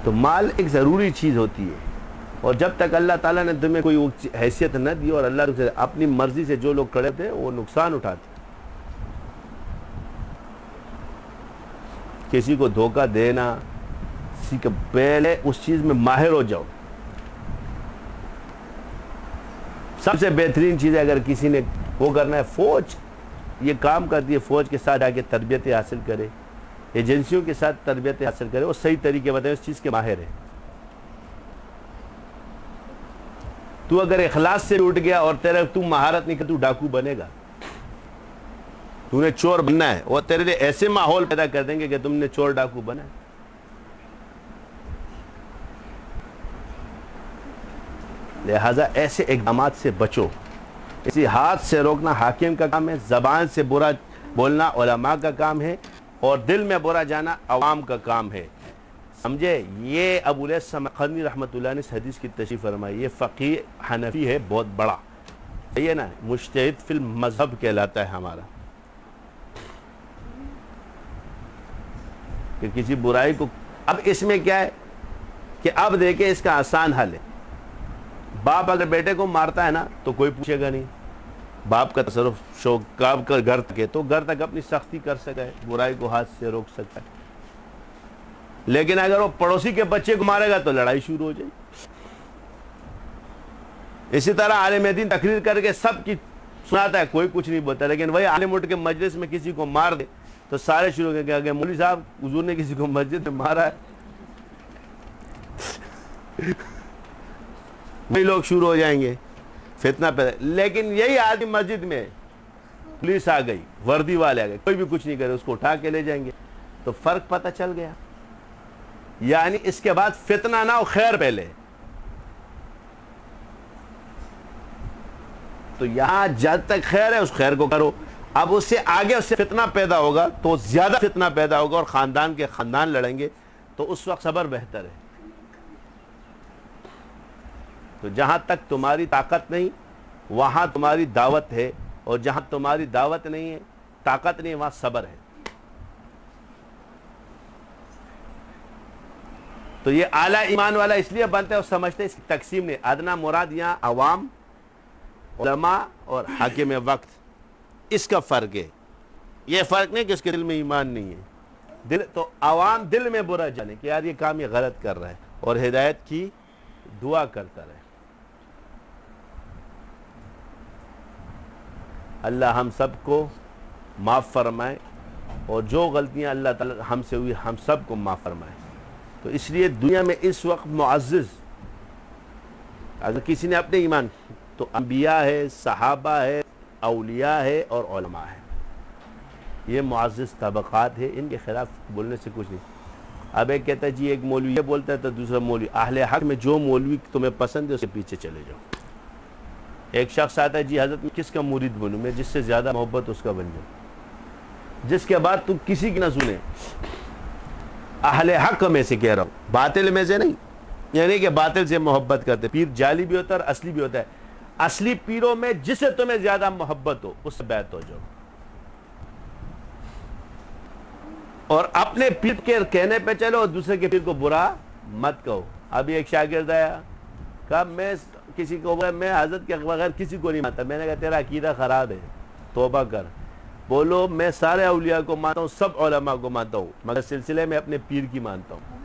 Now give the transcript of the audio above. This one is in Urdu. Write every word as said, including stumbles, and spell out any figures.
تو مال ایک ضروری چیز ہوتی ہے، اور جب تک اللہ تعالیٰ نے تمہیں کوئی حیثیت نہ دی اور اللہ سے اپنی مرضی سے جو لوگ کھڑے تھے وہ نقصان اٹھاتے، کسی کو دھوکہ دینا، کسی کا پہلے اس چیز میں ماہر ہو جاؤ۔ سب سے بہترین چیز ہے اگر کسی نے وہ کرنا ہے، فوج یہ کام کرتی ہے، فوج کے ساتھ آگے تربیتیں حاصل کرے، ایجنسیوں کے ساتھ تربیتیں حاصل کرے، وہ صحیح طریقے بتائیں، اس چیز کے ماہر ہیں۔ تو اگر اخلاص سے اٹھ گیا اور تیرے تو مہارت نہیں کر، تو ڈاکو بنے گا، تو نے چور بننا ہے، وہ تیرے لیے ایسے ماحول پیدا کر دیں گے کہ تم نے چور ڈاکو بنا ہے۔ لہٰذا ایسے اقدامات سے بچو، اسی ہاتھ سے روکنا حاکم کا کام ہے، زبان سے برا بولنا علماء کا کام ہے، اور دل میں برا جانا عوام کا کام ہے، سمجھے؟ یہ ابو الیاس سمرقندی رحمۃ اللہ نے اس حدیث کی تشریح فرمائی، یہ فقیہ حنفی ہے بہت بڑا، یہ نا مجتہد فی المذہب کہلاتا ہے ہمارا، کہ کسی برائی کو، اب اس میں کیا ہے کہ اب دیکھیں اس کا آسان حل ہے، باپ اگر بیٹے کو مارتا ہے نا تو کوئی پوچھے گا نہیں، باپ کا تصرف شوق کا گھر تک ہے تو گھر تک اپنی سختی کر سکتا ہے، برائی کو ہاتھ سے روک سکتا ہے، لیکن اگر وہ پڑوسی کے بچے کو مارے گا تو لڑائی شروع ہو جائے۔ اسی طرح عالم دین تقریر کر کے سب کی سناتا ہے، کوئی کچھ نہیں بولتا، لیکن وہی عالم اٹھ کے مجلس میں کسی کو مار دے تو سارے شروع ہو گئے کہ مولوی صاحب حضور نے کسی کو مسجد میں مارا ہے، وہی لوگ شروع ہو جائیں گے فتنہ پیدا۔ لیکن یہی آدمی مسجد میں پولیس آ گئی، وردی والے آ گئے، کوئی بھی کچھ نہیں کرے، اس کو اٹھا کے لے جائیں گے، تو فرق پتہ چل گیا، یعنی اس کے بعد فتنہ نہ ہو، خیر پہلے۔ تو یہاں جب تک خیر ہے اس خیر کو کرو، اب اس سے آگے اس سے فتنہ پیدا ہوگا تو زیادہ فتنہ پیدا ہوگا اور خاندان کے خاندان لڑیں گے، تو اس وقت صبر بہتر ہے۔ تو جہاں تک تمہاری طاقت نہیں وہاں تمہاری دعوت ہے، اور جہاں تمہاری دعوت نہیں ہے، طاقت نہیں، وہاں صبر ہے۔ تو یہ اعلیٰ ایمان والا اس لیے بنتا ہے اور سمجھتے اس کی تقسیم نہیں، ادنا مراد یہاں عوام، علماء اور حاکم وقت، اس کا فرق ہے۔ یہ فرق نہیں کہ اس کے دل میں ایمان نہیں ہے، دل تو عوام دل میں برا جانے کہ یار یہ کام یہ غلط کر رہا ہے، اور ہدایت کی دعا کرتا رہے۔ اللہ ہم سب کو معاف فرمائے، اور جو غلطیاں اللہ تعالی ہم سے ہوئی ہم سب کو معاف فرمائے۔ تو اس لیے دنیا میں اس وقت معزز اگر کسی نے اپنے ایمان تو انبیاء ہے، صحابہ ہے، اولیاء ہے اور علماء ہے، یہ معزز طبقات ہے، ان کے خلاف بولنے سے کچھ نہیں۔ اب ایک کہتا ہے جی ایک مولوی یہ بولتا ہے تو دوسرا مولوی، اہل حق میں جو مولوی تمہیں پسند ہے اس کے پیچھے چلے جاؤ۔ ایک شخص آتا ہے جی حضرت میں کس کا مرید بنوں، میں جس سے زیادہ محبت اس کا بن جاؤں، جس کے بعد تم کسی کی نہ سنے، اہل حق میں سے کہہ رہا ہوں، باطل میں سے نہیں، یعنی کہ باطل سے محبت کرتے، پیر جعلی بھی ہوتا ہے اور اصلی بھی ہوتا ہے، اصلی پیروں میں جسے تمہیں زیادہ محبت ہو اس سے بیعت ہو جاؤ، اور اپنے پیر کے کہنے پہ چلو اور دوسرے کے پیر کو برا مت کہو۔ ابھی ایک شاگرد آیا، کہا میں کسی کو میں حضرت کے بغیر کسی کو نہیں مانتا، میں نے کہا تیرا عقیدہ خراب ہے، توبہ کر۔ بولو میں سارے اولیاء کو مانتا ہوں، سب علماء کو مانتا ہوں، مگر سلسلے میں اپنے پیر کی مانتا ہوں۔